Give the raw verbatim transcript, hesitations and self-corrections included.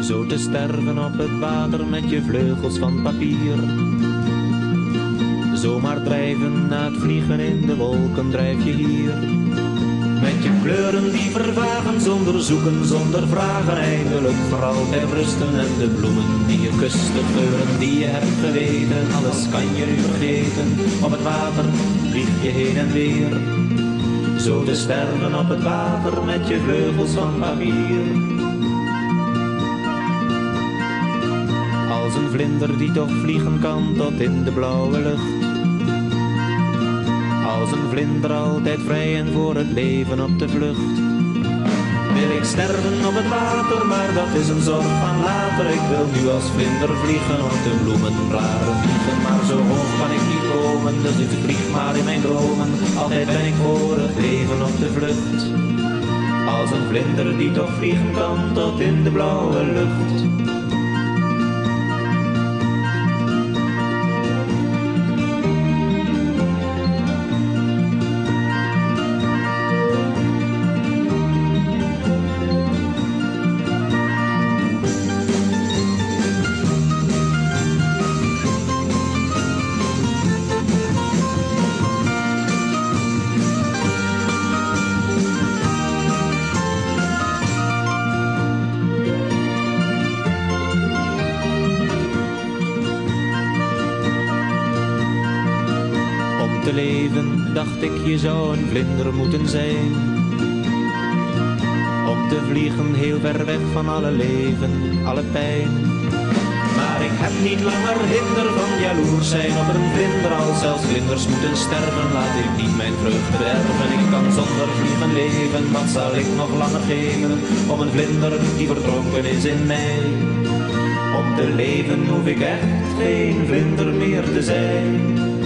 Zo te sterven op het water met je vleugels van papier. Zomaar drijven na het vliegen in de wolken drijf je hier. Met je kleuren die vervagen, zonder zoeken, zonder vragen. Eindelijk voor altijd rusten en de bloemen die je kust. De geuren die je hebt geweten, alles kan je nu vergeten. Op het water vlieg je heen en weer. Zo te sterven op het water met je vleugels van papier. Als een vlinder die toch vliegen kan tot in de blauwe lucht. Als een vlinder altijd vrij en voor het leven op de vlucht. Wil ik sterven op het water, maar dat is een zorg van later. Ik wil nu als vlinder vliegen op de bloemenblaren vliegen. Maar zo hoog kan ik niet komen, dus ik vlieg maar in mijn dromen. Altijd ben ik voor het leven op de vlucht. Als een vlinder die toch vliegen kan tot in de blauwe lucht. Te leven, dacht ik, je zou een vlinder moeten zijn. Om te vliegen heel ver weg van alle leven, alle pijn. Maar ik heb niet langer hinder van jaloers zijn op een vlinder. Als zelfs vlinders moeten sterven, laat ik niet mijn vreugde bederven. Ik kan zonder vliegen leven, wat zal ik nog langer geven? Om een vlinder die verdronken is in mij. Om te leven hoef ik echt geen vlinder meer te zijn.